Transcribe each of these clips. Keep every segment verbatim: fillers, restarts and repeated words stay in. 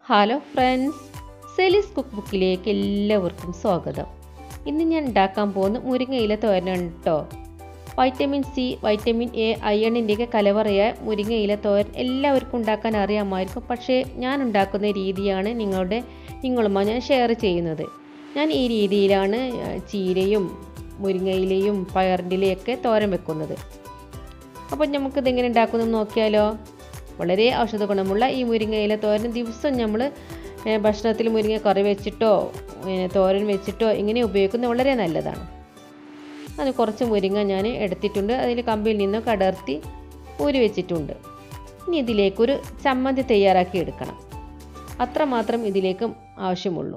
Hello friends, Selee's cook ബുക്കിലേക്ക് എല്ലാവർക്കും സ്വാഗതം. ഇന്ന് ഞാൻ ഉണ്ടാക്കാൻ പോകുന്ന മുരിങ്ങയില തോരനാണ് കേട്ടോ. വൈറ്റമിൻ സി, വൈറ്റമിൻ എ, അയണിൻ്റെയൊക്കെ കലവറയായ മുരിങ്ങയില തോരൻ എല്ലാവർക്കും ഉണ്ടാക്കാൻ അറിയാമായിരിക്കും. പക്ഷേ ഞാൻ ഉണ്ടാക്കുന്ന രീതിയാണ് നിങ്ങളുടെ നിങ്ങളുമായി ഞാൻ ഷെയർ ചെയ്യുന്നത്. ഞാൻ ഈ രീതിയിലാണ് ചീരയും മുരിങ്ങയിലയും പയറിൻ്റെ ഇലയൊക്കെ തോരൻ വെക്കുന്നത്. അപ്പോൾ നമുക്കിതെങ്ങനെ ഉണ്ടാക്കുന്നത് നോക്കിയാലോ. വളരെ ഔഷധ ഗുണമുള്ള ഈ മുരിങ്ങയില തോരൻ ദിവസം നമ്മൾ ഭക്ഷണത്തിൽ മുരിങ്ങ കറി വെച്ചിട്ടോ തോരൻ വെച്ചിട്ടോ ഇങ്ങനെ ഉപയോഗിക്കുന്നത് വളരെ നല്ലതാണ്. അത് കുറച്ച് മുരിങ്ങ ഞാൻ എടുത്തിട്ടുണ്ട്. അതിൽ കമ്പിൽ നിന്നൊക്കെ അടർത്തി ഊരി വെച്ചിട്ടുണ്ട്. ഇനി ഇതിലേക്കൊരു ചമ്മന്തി തയ്യാറാക്കി എടുക്കണം. അത്രമാത്രം ഇതിലേക്കും ആവശ്യമുള്ളൂ.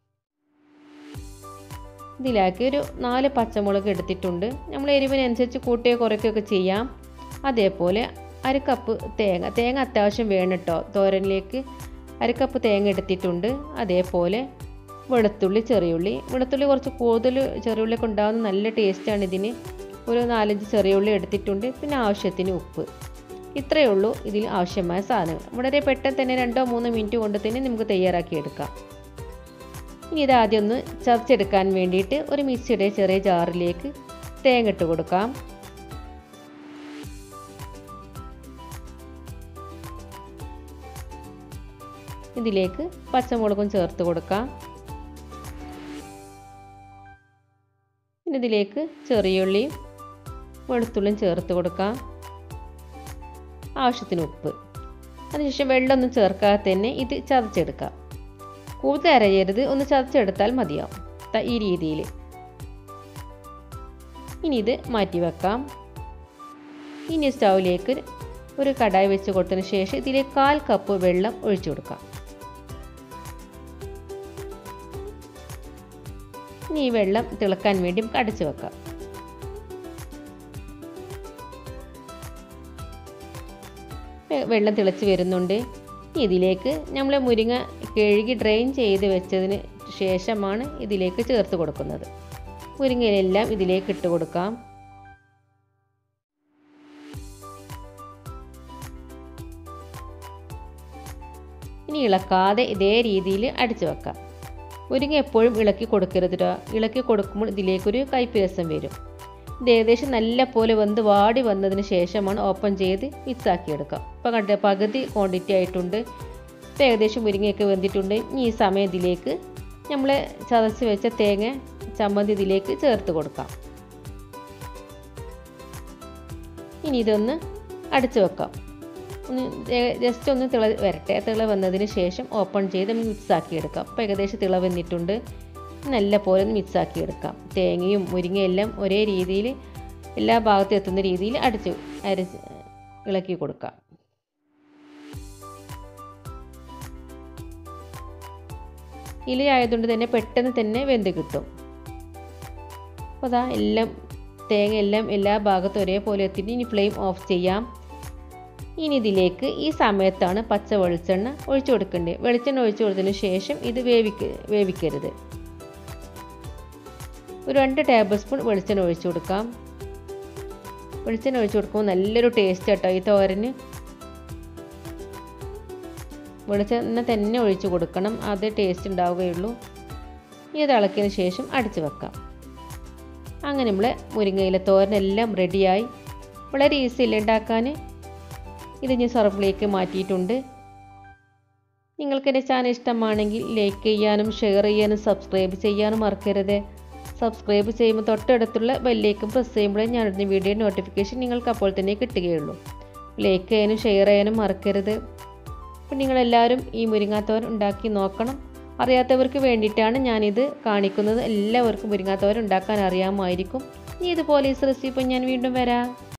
ഇതിലാക്കി ഒരു നാല് പച്ചമുളക് എടുത്തിട്ടുണ്ട്. നമ്മൾ എരിവിനനുസരിച്ച് കൂട്ടുകയോ കുറയ്ക്കുകയൊക്കെ ചെയ്യാം. അതേപോലെ അരക്കപ്പ് തേങ്ങ തേങ്ങ അത്യാവശ്യം വേണം കേട്ടോ. തോരനിലേക്ക് അരക്കപ്പ് തേങ്ങ എടുത്തിട്ടുണ്ട്. അതേപോലെ വെളുത്തുള്ളി, ചെറിയുള്ളി വെളുത്തുള്ളി കുറച്ച് കൂടുതൽ ചെറിയുള്ളിയൊക്കെ ഉണ്ടാകുന്ന നല്ല ടേസ്റ്റാണ് ഇതിന്. ഒരു നാലഞ്ച് ചെറിയുള്ളി എടുത്തിട്ടുണ്ട്. പിന്നെ ആവശ്യത്തിന് ഉപ്പ്. ഇത്രയേ ഉള്ളൂ ഇതിൽ ആവശ്യമായ സാധനങ്ങൾ. വളരെ പെട്ടെന്ന് തന്നെ രണ്ടോ മൂന്നോ മിനിറ്റ് കൊണ്ട് തന്നെ നമുക്ക് തയ്യാറാക്കി എടുക്കാം. ഇനി ഇതാദ്യം ഒന്ന് ചതച്ചെടുക്കാൻ വേണ്ടിയിട്ട് ഒരു മിക്സിയുടെ ചെറിയ ജാറിലേക്ക് തേങ്ങ ഇട്ട് കൊടുക്കാം. ഇതിലേക്ക് പച്ചമുളകും ചേർത്ത് കൊടുക്കാം. പിന്നെ ഇതിലേക്ക് ചെറിയുള്ളിയും വെളുത്തുള്ളിയും ചേർത്ത് കൊടുക്കാം. ആവശ്യത്തിന് ഉപ്പ്. അതിനുശേഷം വെള്ളമൊന്നും ചേർക്കാതെ തന്നെ ഇത് ചതച്ചെടുക്കാം. കൂടുതൽ അരയരുത്, ഒന്ന് ചതച്ചെടുത്താൽ മതിയാവും. ഈ രീതിയിൽ ഇനി ഇത് മാറ്റി വെക്കാം. ഇനി സ്റ്റൗവിലേക്ക് ഒരു കടായി വെച്ച് കൊടുത്തതിന് ശേഷം ഇതിലേക്ക് കാൽ കപ്പ് വെള്ളം ഒഴിച്ചു കൊടുക്കാം. ഇനി ഈ വെള്ളം തിളക്കാൻ വേണ്ടി നമുക്ക് അടച്ചു വെക്കാം. വെള്ളം തിളച്ച് വരുന്നുണ്ട്. ഇതിലേക്ക് നമ്മൾ മുരിങ്ങ കഴുകി ഡ്രെയിൻ ചെയ്ത് വെച്ചതിന് ശേഷമാണ് ഇതിലേക്ക് ചേർത്ത് കൊടുക്കുന്നത്. മുരിങ്ങയിലെല്ലാം ഇതിലേക്ക് ഇട്ട് കൊടുക്കാം. ഇനി ഇളക്കാതെ ഇതേ രീതിയിൽ അടിച്ചു വെക്കാം. മുരിങ്ങ എപ്പോഴും ഇളക്കി കൊടുക്കരുത്. ഇളക്കി കൊടുക്കുമ്പോൾ ഇതിലേക്കൊരു കയ്പ്പ് രസം വരും. ഇത് ഏകദേശം നല്ല പോലെ വെന്ത് വാടി വന്നതിന് ശേഷമാണ് ഓപ്പൺ ചെയ്ത് മിക്സാക്കി എടുക്കാം. ഇപ്പോൾ കണ്ട പകുതി ക്വാണ്ടിറ്റി ആയിട്ടുണ്ട്. ഇപ്പോൾ ഏകദേശം മുരിങ്ങയൊക്കെ വെന്തിട്ടുണ്ട്. ഇനി ഈ സമയം ഇതിലേക്ക് നമ്മൾ ചതച്ച് വെച്ച തേങ്ങ ചമ്മന്തി ഇതിലേക്ക് ചേർത്ത് കൊടുക്കാം. ഇനി ഇതൊന്ന് അടച്ചു വെക്കാം. ഒന്ന് ജസ്റ്റ് ഒന്ന് തിള വരട്ടെ. തിള വന്നതിന് ശേഷം ഓപ്പൺ ചെയ്ത് മിക്സാക്കി എടുക്കാം. അപ്പോൾ ഏകദേശം തിള വന്നിട്ടുണ്ട്. നല്ല പോലെ ഒന്ന് മിക്സാക്കി എടുക്കാം. തേങ്ങയും മുരിങ്ങയെല്ലാം ഒരേ രീതിയിൽ എല്ലാ ഭാഗത്തും എത്തുന്ന രീതിയിൽ അടിച്ച് അരച്ച് ഇളക്കി കൊടുക്കാം. ഇലയായതുകൊണ്ട് തന്നെ പെട്ടെന്ന് തന്നെ വെന്ത് കിട്ടും. അപ്പോൾ അതാ എല്ലാം തേങ്ങ എല്ലാം എല്ലാ ഭാഗത്തും ഒരേപോലെ എത്തിയിട്ട് ഇനി ഫ്ലെയിം ഓഫ് ചെയ്യാം. ഇനി ഇതിലേക്ക് ഈ സമയത്താണ് പച്ച വെളിച്ചെണ്ണ ഒഴിച്ചു കൊടുക്കേണ്ടത്. വെളിച്ചെണ്ണ ഒഴിച്ചു കൊടുത്തതിന് ശേഷം ഇത് വേവിക്ക വേവിക്കരുത് ഒരു രണ്ട് ടേബിൾ സ്പൂൺ വെളിച്ചെണ്ണ ഒഴിച്ചു കൊടുക്കാം. വെളിച്ചെണ്ണ ഒഴിച്ചു കൊടുക്കുമ്പോൾ നല്ലൊരു ടേസ്റ്റ് കേട്ടോ ഈ തോരന്. വെളിച്ചെണ്ണ തന്നെ ഒഴിച്ചു കൊടുക്കണം, അതേ ടേസ്റ്റ് ഉണ്ടാവുകയുള്ളൂ. ഇത് ഇളക്കിയതിന് ശേഷം അടച്ചു വെക്കാം. അങ്ങനെ നമ്മൾ മുരിങ്ങയില തോരനെല്ലാം റെഡിയായി. വളരെ ഈസിയല്ലേ ഉണ്ടാക്കാൻ. ഇത് ഞാൻ സർവിലേക്ക് മാറ്റിയിട്ടുണ്ട്. നിങ്ങൾക്ക് എൻ്റെ ചാനൽ ഇഷ്ടമാണെങ്കിൽ ലൈക്ക് ചെയ്യാനും ഷെയർ ചെയ്യാനും സബ്സ്ക്രൈബ് ചെയ്യാനും മറക്കരുത്. സബ്സ്ക്രൈബ് ചെയ്യുമ്പോൾ തൊട്ടടുത്തുള്ള ബെല്ലേക്കും പ്രസ് ചെയ്യുമ്പോഴേ ഞാനിടുന്ന വീഡിയോ നോട്ടിഫിക്കേഷൻ നിങ്ങൾക്ക് അപ്പോൾ തന്നെ കിട്ടുകയുള്ളൂ. ലൈക്ക് ചെയ്യാനും ഷെയർ ചെയ്യാനും മറക്കരുത്. അപ്പോൾ നിങ്ങളെല്ലാവരും ഈ മുരിങ്ങാത്തോരൻ ഉണ്ടാക്കി നോക്കണം. അറിയാത്തവർക്ക് വേണ്ടിയിട്ടാണ് ഞാനിത് കാണിക്കുന്നത്. എല്ലാവർക്കും മുരിങ്ങാത്തോരൻ ഉണ്ടാക്കാൻ അറിയാമായിരിക്കും. ഇനി ഇതുപോലെ ഈ റെസിപ്പി ഞാൻ വീണ്ടും വരാം.